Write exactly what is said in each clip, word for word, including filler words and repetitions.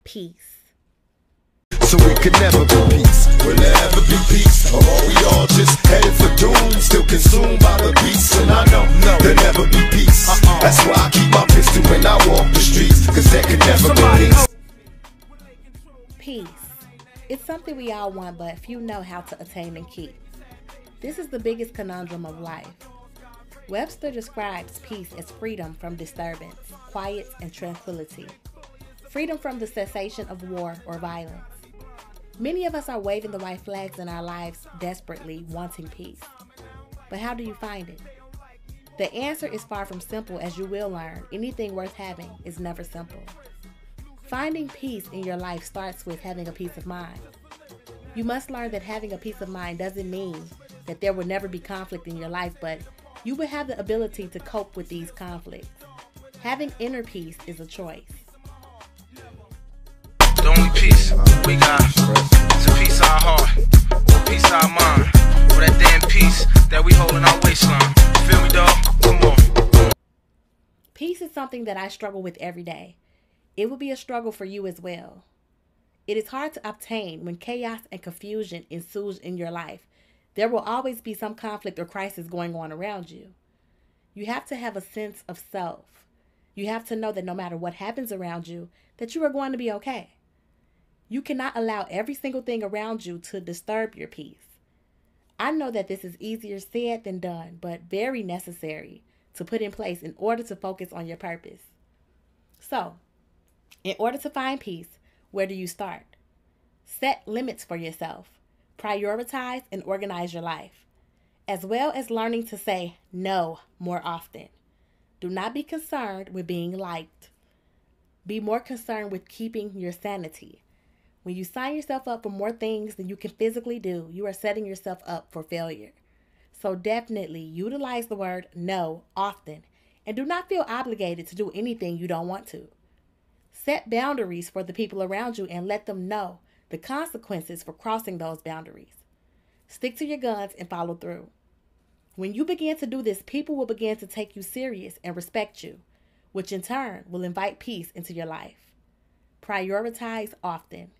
peace. So we could never be peace. Will there ever be peace? Or are we all just headed for doom? Still consumed by the beast. And I know no, there'll never be peace. Uh-uh. That's why I keep my pistol when I walk the streets. Cause there could never Somebody be peace. Peace. It's something we all want, but few know how to attain and keep. This is the biggest conundrum of life. Webster describes peace as freedom from disturbance, quiet, and tranquility. Freedom from the cessation of war or violence. Many of us are waving the white flags in our lives, desperately wanting peace. But how do you find it? The answer is far from simple, as you will learn. Anything worth having is never simple. Finding peace in your life starts with having a peace of mind. You must learn that having a peace of mind doesn't mean that there will never be conflict in your life, but you will have the ability to cope with these conflicts. Having inner peace is a choice. The only peace we got is a peace our heart, a peace our mind, or that damn peace that we hold in our waistline. Feel me, dog? Come on. Peace is something that I struggle with every day. It will be a struggle for you as well. It is hard to obtain when chaos and confusion ensues in your life. There will always be some conflict or crisis going on around you. You have to have a sense of self. You have to know that no matter what happens around you, that you are going to be okay. You cannot allow every single thing around you to disturb your peace. I know that this is easier said than done, but very necessary to put in place in order to focus on your purpose. So, in order to find peace, where do you start? Set limits for yourself. Prioritize and organize your life, as well as learning to say no more often. Do not be concerned with being liked. Be more concerned with keeping your sanity. When you sign yourself up for more things than you can physically do, you are setting yourself up for failure. So definitely utilize the word no often, and do not feel obligated to do anything you don't want to. Set boundaries for the people around you and let them know the consequences for crossing those boundaries. Stick to your guns and follow through. When you begin to do this, people will begin to take you serious and respect you, which in turn will invite peace into your life. Prioritize often.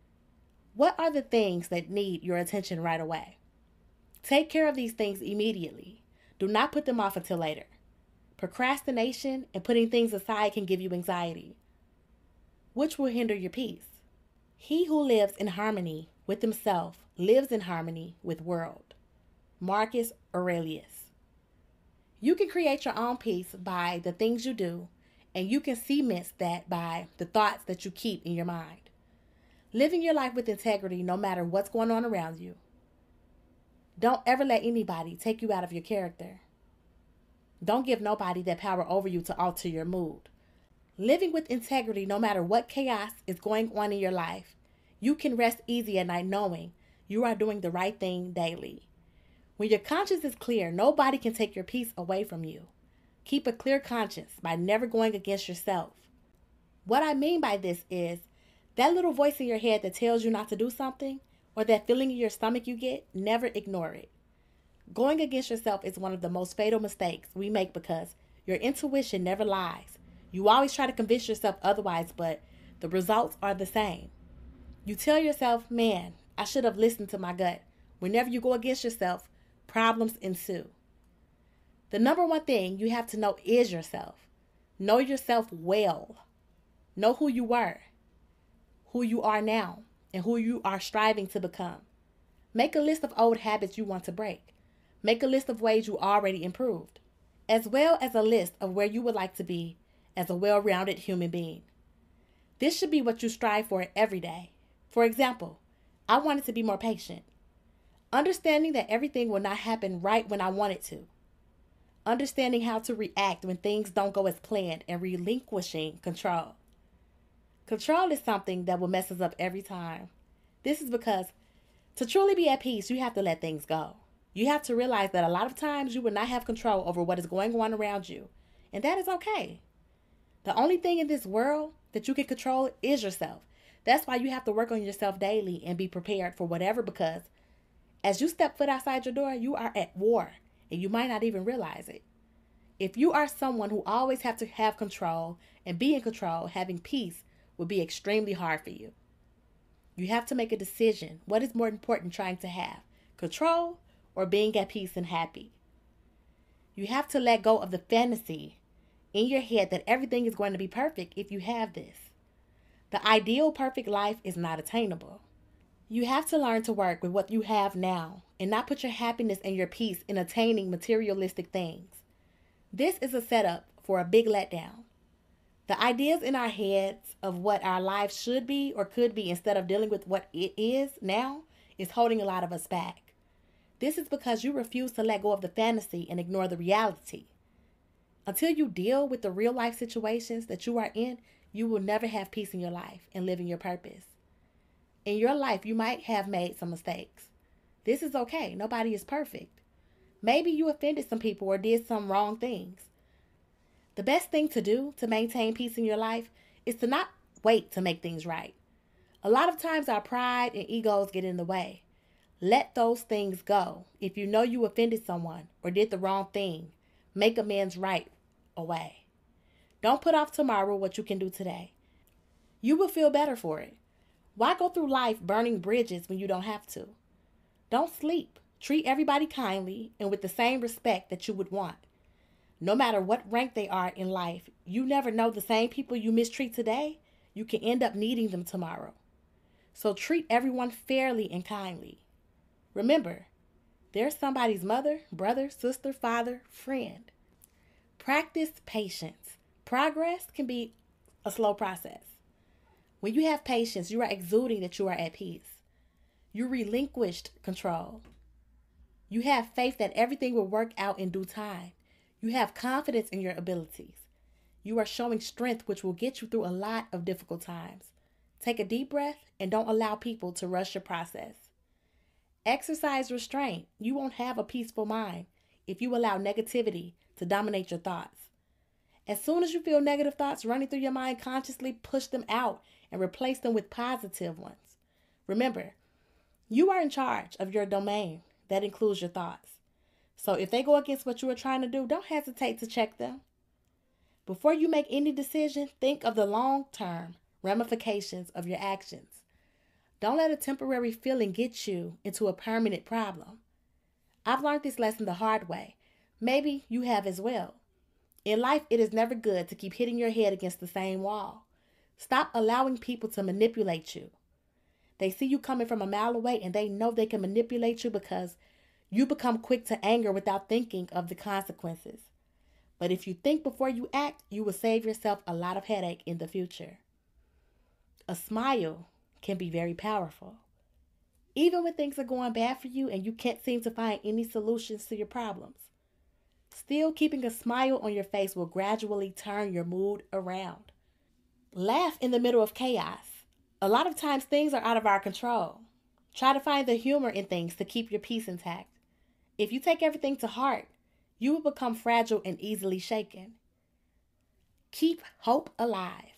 What are the things that need your attention right away? Take care of these things immediately. Do not put them off until later. Procrastination and putting things aside can give you anxiety, which will hinder your peace. He who lives in harmony with himself lives in harmony with the world. Marcus Aurelius. You can create your own peace by the things you do, and you can cement that by the thoughts that you keep in your mind. Living your life with integrity no matter what's going on around you. Don't ever let anybody take you out of your character. Don't give nobody that power over you to alter your mood. Living with integrity no matter what chaos is going on in your life, you can rest easy at night knowing you are doing the right thing daily. When your conscience is clear, nobody can take your peace away from you. Keep a clear conscience by never going against yourself. What I mean by this is that little voice in your head that tells you not to do something, or that feeling in your stomach you get, never ignore it. Going against yourself is one of the most fatal mistakes we make because your intuition never lies. You always try to convince yourself otherwise, but the results are the same. You tell yourself, man, I should have listened to my gut. Whenever you go against yourself, problems ensue. The number one thing you have to know is yourself. Know yourself well. Know who you were, who you are now, and who you are striving to become. Make a list of old habits you want to break. Make a list of ways you already improved, as well as a list of where you would like to be as a well-rounded human being. This should be what you strive for every day. For example, I wanted to be more patient. Understanding that everything will not happen right when I want it to. Understanding how to react when things don't go as planned and relinquishing control. Control is something that will mess us up every time. This is because to truly be at peace, you have to let things go. You have to realize that a lot of times you will not have control over what is going on around you, and that is okay. The only thing in this world that you can control is yourself. That's why you have to work on yourself daily and be prepared for whatever, because as you step foot outside your door, you are at war, and you might not even realize it. If you are someone who always have to have control and be in control, having peace will be extremely hard for you. You have to make a decision. What is more important trying to have? Control or being at peace and happy? You have to let go of the fantasy in your head that everything is going to be perfect if you have this. The ideal perfect life is not attainable. You have to learn to work with what you have now and not put your happiness and your peace in attaining materialistic things. This is a setup for a big letdown. The ideas in our heads of what our lives should be or could be instead of dealing with what it is now is holding a lot of us back. This is because you refuse to let go of the fantasy and ignore the reality. Until you deal with the real life situations that you are in, you will never have peace in your life and live in your purpose. In your life, you might have made some mistakes. This is okay. Nobody is perfect. Maybe you offended some people or did some wrong things. The best thing to do to maintain peace in your life is to not wait to make things right. A lot of times our pride and egos get in the way. Let those things go. If you know you offended someone or did the wrong thing, make amends right away. Don't put off tomorrow what you can do today. You will feel better for it. Why go through life burning bridges when you don't have to? Don't sleep. Treat everybody kindly and with the same respect that you would want. No matter what rank they are in life, you never know the same people you mistreat today, you can end up needing them tomorrow. So treat everyone fairly and kindly. Remember, they're somebody's mother, brother, sister, father, friend. Practice patience. Progress can be a slow process. When you have patience, you are exuding that you are at peace. You relinquished control. You have faith that everything will work out in due time. You have confidence in your abilities. You are showing strength, which will get you through a lot of difficult times. Take a deep breath and don't allow people to rush your process. Exercise restraint. You won't have a peaceful mind if you allow negativity to dominate your thoughts. As soon as you feel negative thoughts running through your mind, consciously push them out and replace them with positive ones. Remember, you are in charge of your domain. That includes your thoughts. So if they go against what you are trying to do, don't hesitate to check them. Before you make any decision, think of the long-term ramifications of your actions. Don't let a temporary feeling get you into a permanent problem. I've learned this lesson the hard way. Maybe you have as well. In life, it is never good to keep hitting your head against the same wall. Stop allowing people to manipulate you. They see you coming from a mile away and they know they can manipulate you because you become quick to anger without thinking of the consequences. But if you think before you act, you will save yourself a lot of headache in the future. A smile can be very powerful. Even when things are going bad for you and you can't seem to find any solutions to your problems, still keeping a smile on your face will gradually turn your mood around. Laugh in the middle of chaos. A lot of times things are out of our control. Try to find the humor in things to keep your peace intact. If you take everything to heart, you will become fragile and easily shaken. Keep hope alive.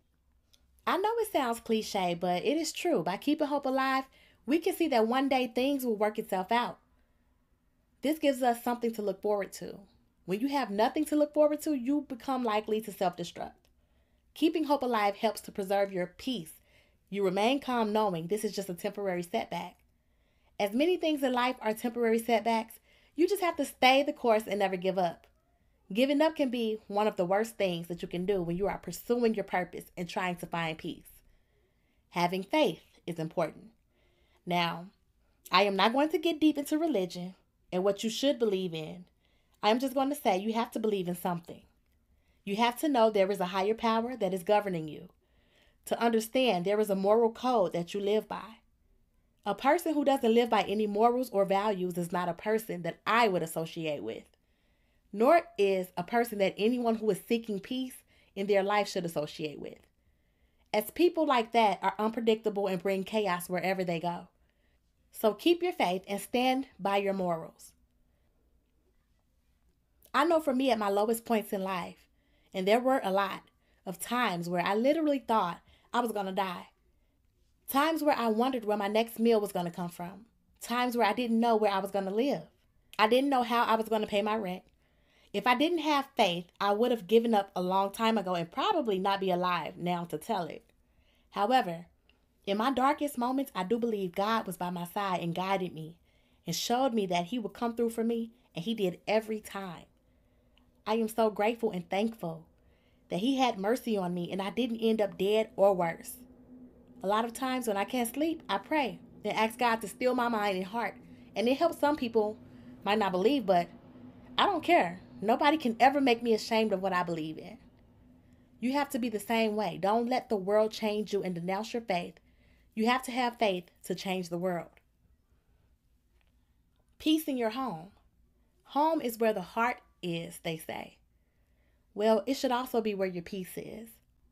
I know it sounds cliche, but it is true. By keeping hope alive, we can see that one day things will work itself out. This gives us something to look forward to. When you have nothing to look forward to, you become likely to self-destruct. Keeping hope alive helps to preserve your peace. You remain calm knowing this is just a temporary setback. As many things in life are temporary setbacks, you just have to stay the course and never give up. Giving up can be one of the worst things that you can do when you are pursuing your purpose and trying to find peace. Having faith is important. Now, I am not going to get deep into religion and what you should believe in. I am just going to say you have to believe in something. You have to know there is a higher power that is governing you. To understand there is a moral code that you live by. A person who doesn't live by any morals or values is not a person that I would associate with. Nor is a person that anyone who is seeking peace in their life should associate with. As people like that are unpredictable and bring chaos wherever they go. So keep your faith and stand by your morals. I know for me at my lowest points in life, and there were a lot of times where I literally thought I was going to die. Times where I wondered where my next meal was going to come from. Times where I didn't know where I was going to live. I didn't know how I was going to pay my rent. If I didn't have faith, I would have given up a long time ago and probably not be alive now to tell it. However, in my darkest moments, I do believe God was by my side and guided me and showed me that he would come through for me, and he did every time. I am so grateful and thankful that he had mercy on me and I didn't end up dead or worse. A lot of times when I can't sleep, I pray and ask God to still my mind and heart. And it helps some people, might not believe, but I don't care. Nobody can ever make me ashamed of what I believe in. You have to be the same way. Don't let the world change you and denounce your faith. You have to have faith to change the world. Peace in your home. Home is where the heart is, they say. Well, it should also be where your peace is.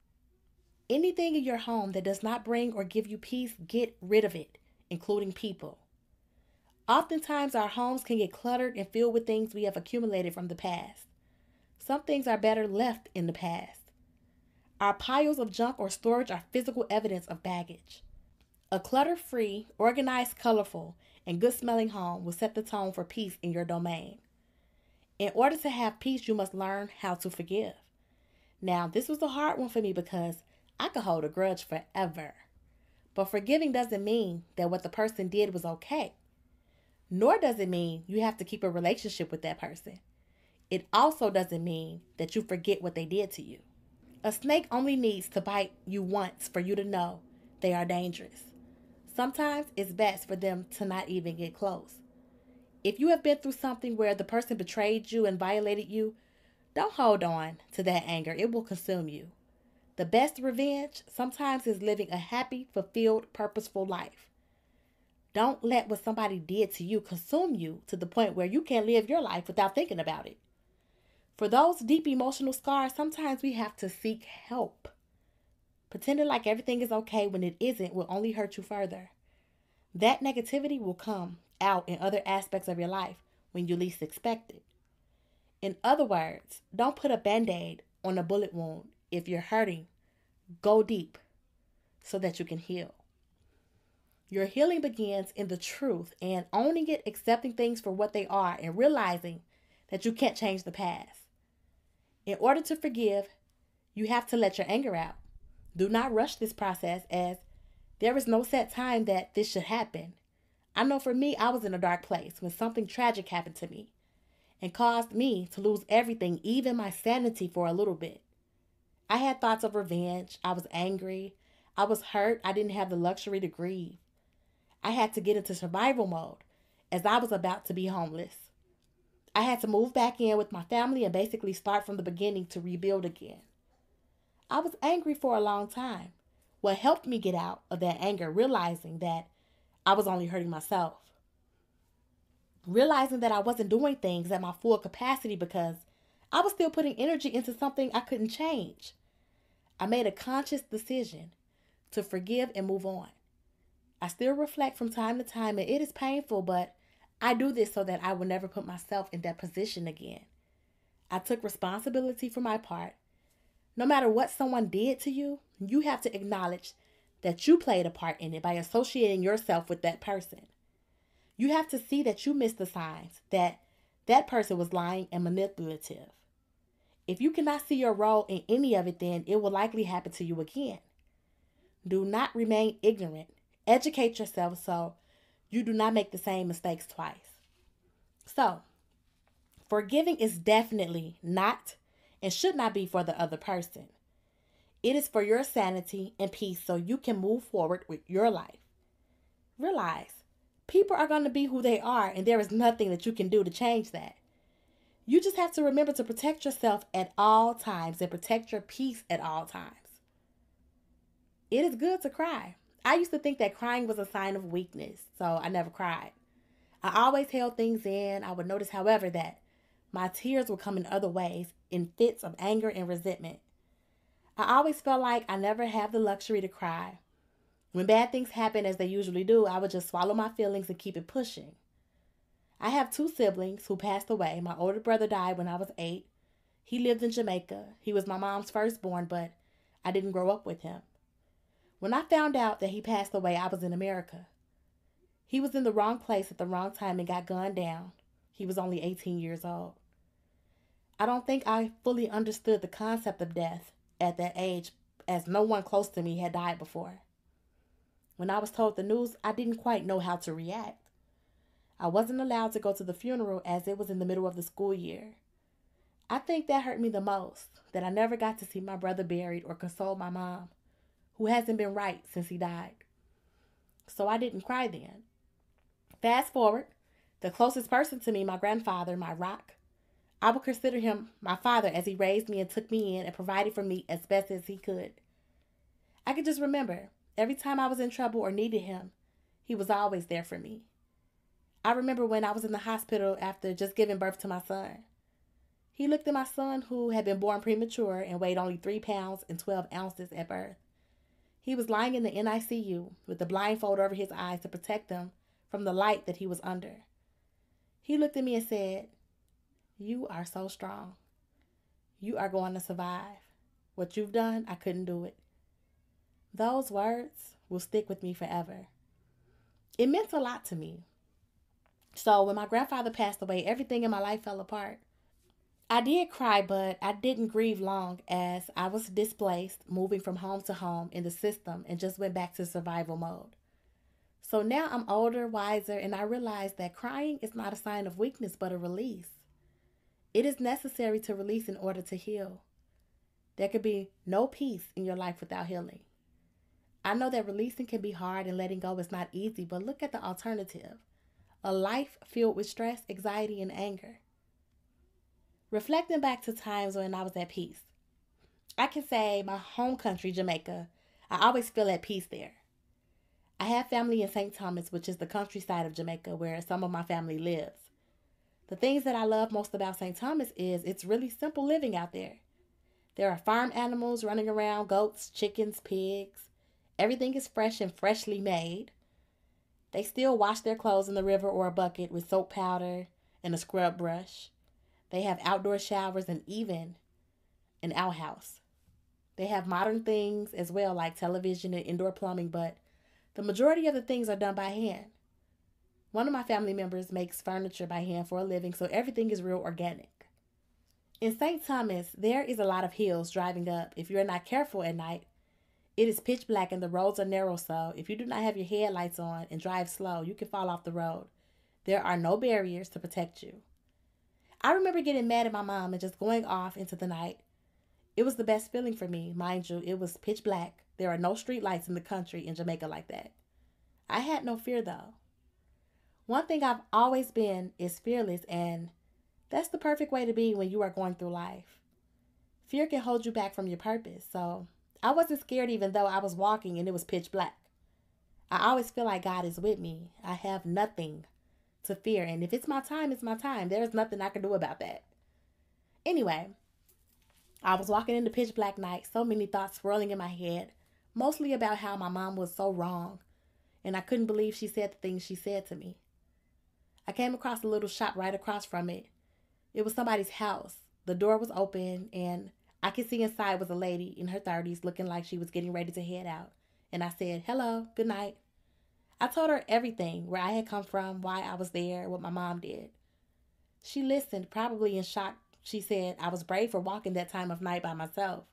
Anything in your home that does not bring or give you peace, get rid of it, including people. Oftentimes, our homes can get cluttered and filled with things we have accumulated from the past. Some things are better left in the past. Our piles of junk or storage are physical evidence of baggage. A clutter-free, organized, colorful, and good-smelling home will set the tone for peace in your domain. In order to have peace, you must learn how to forgive. Now, this was a hard one for me because I could hold a grudge forever. But forgiving doesn't mean that what the person did was okay. Nor does it mean you have to keep a relationship with that person. It also doesn't mean that you forget what they did to you. A snake only needs to bite you once for you to know they are dangerous. Sometimes it's best for them to not even get close. If you have been through something where the person betrayed you and violated you, don't hold on to that anger. It will consume you. The best revenge sometimes is living a happy, fulfilled, purposeful life. Don't let what somebody did to you consume you to the point where you can't live your life without thinking about it. For those deep emotional scars, sometimes we have to seek help. Pretending like everything is okay when it isn't will only hurt you further. That negativity will come out in other aspects of your life when you least expect it. In other words, don't put a band-aid on a bullet wound. If you're hurting, go deep so that you can heal. Your healing begins in the truth and owning it, accepting things for what they are, and realizing that you can't change the past. In order to forgive, you have to let your anger out. Do not rush this process, as there is no set time that this should happen. I know for me, I was in a dark place when something tragic happened to me and caused me to lose everything, even my sanity, for a little bit. I had thoughts of revenge. I was angry. I was hurt. I didn't have the luxury to grieve. I had to get into survival mode as I was about to be homeless. I had to move back in with my family and basically start from the beginning to rebuild again. I was angry for a long time. What helped me get out of that anger, realizing that I was only hurting myself. Realizing that I wasn't doing things at my full capacity because I was still putting energy into something I couldn't change. I made a conscious decision to forgive and move on. I still reflect from time to time, and it is painful, but I do this so that I will never put myself in that position again. I took responsibility for my part. No matter what someone did to you, you have to acknowledge that you played a part in it by associating yourself with that person. You have to see that you missed the signs, that that person was lying and manipulative. If you cannot see your role in any of it, then it will likely happen to you again. Do not remain ignorant. Educate yourself so you do not make the same mistakes twice. So, forgiving is definitely not and should not be for the other person. It is for your sanity and peace so you can move forward with your life. Realize, people are going to be who they are, and there is nothing that you can do to change that. You just have to remember to protect yourself at all times and protect your peace at all times. It is good to cry. I used to think that crying was a sign of weakness, so I never cried. I always held things in. I would notice, however, that my tears would come in other ways, in fits of anger and resentment. I always felt like I never had the luxury to cry. When bad things happen, as they usually do, I would just swallow my feelings and keep it pushing. I have two siblings who passed away. My older brother died when I was eight. He lived in Jamaica. He was my mom's firstborn, but I didn't grow up with him. When I found out that he passed away, I was in America. He was in the wrong place at the wrong time and got gunned down. He was only eighteen years old. I don't think I fully understood the concept of death at that age as no one close to me had died before. When I was told the news, I didn't quite know how to react. I wasn't allowed to go to the funeral as it was in the middle of the school year. I think that hurt me the most, that I never got to see my brother buried or console my mom, who hasn't been right since he died. So I didn't cry then. Fast forward, the closest person to me, my grandfather, my rock, I would consider him my father as he raised me and took me in and provided for me as best as he could. I could just remember, every time I was in trouble or needed him, he was always there for me. I remember when I was in the hospital after just giving birth to my son. He looked at my son, who had been born premature and weighed only three pounds and twelve ounces at birth. He was lying in the N I C U with the blindfold over his eyes to protect him from the light that he was under. He looked at me and said, "You are so strong. You are going to survive. What you've done, I couldn't do it." Those words will stick with me forever. It meant a lot to me. So when my grandfather passed away, everything in my life fell apart. I did cry, but I didn't grieve long as I was displaced, moving from home to home in the system and just went back to survival mode. So now I'm older, wiser, and I realize that crying is not a sign of weakness, but a release. It is necessary to release in order to heal. There could be no peace in your life without healing. I know that releasing can be hard and letting go is not easy, but look at the alternative. A life filled with stress, anxiety, and anger. Reflecting back to times when I was at peace, I can say my home country, Jamaica, I always feel at peace there. I have family in Saint Thomas, which is the countryside of Jamaica where some of my family lives. The things that I love most about Saint Thomas is it's really simple living out there. There are farm animals running around, goats, chickens, pigs. Everything is fresh and freshly made. They still wash their clothes in the river or a bucket with soap powder and a scrub brush. They have outdoor showers and even an outhouse. They have modern things as well, like television and indoor plumbing, but the majority of the things are done by hand. One of my family members makes furniture by hand for a living, so everything is real organic. In Saint Thomas, there is a lot of hills driving up. If you're not careful at night, it is pitch black and the roads are narrow, so if you do not have your headlights on and drive slow, you can fall off the road. There are no barriers to protect you. I remember getting mad at my mom and just going off into the night. It was the best feeling for me. Mind you, it was pitch black. There are no street lights in the country in Jamaica like that. I had no fear though. One thing I've always been is fearless, and that's the perfect way to be when you are going through life. Fear can hold you back from your purpose, so I wasn't scared even though I was walking and it was pitch black. I always feel like God is with me. I have nothing to fear, and if it's my time, it's my time. There's nothing I can do about that. Anyway, I was walking in the pitch black night, so many thoughts swirling in my head, mostly about how my mom was so wrong, and I couldn't believe she said the things she said to me. I came across a little shop right across from it. It was somebody's house. The door was open, and I could see inside was a lady in her thirties looking like she was getting ready to head out. And I said, "Hello, good night." I told her everything, where I had come from, why I was there, what my mom did. She listened, probably in shock. She said I was brave for walking that time of night by myself.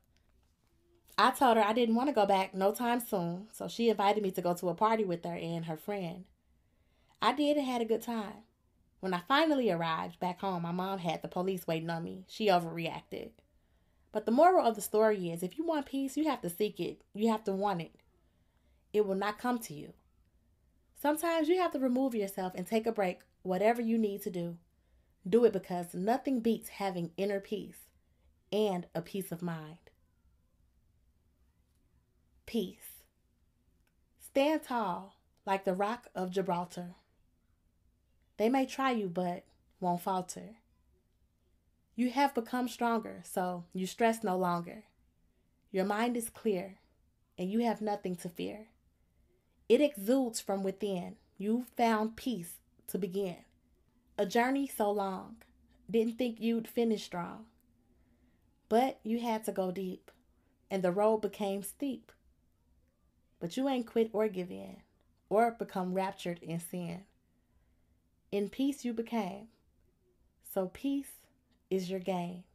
I told her I didn't want to go back no time soon, so she invited me to go to a party with her and her friend. I did and had a good time. When I finally arrived back home, my mom had the police waiting on me. She overreacted. But the moral of the story is, if you want peace, you have to seek it. You have to want it. It will not come to you. Sometimes you have to remove yourself and take a break, whatever you need to do. Do it, because nothing beats having inner peace and a peace of mind. Peace. Stand tall like the Rock of Gibraltar. They may try you, but won't falter. You have become stronger, so you stress no longer. Your mind is clear, and you have nothing to fear. It exudes from within. You found peace to begin. A journey so long. Didn't think you'd finish strong. But you had to go deep, and the road became steep. But you ain't quit or give in, or become raptured in sin. In peace you became. So peace is your game.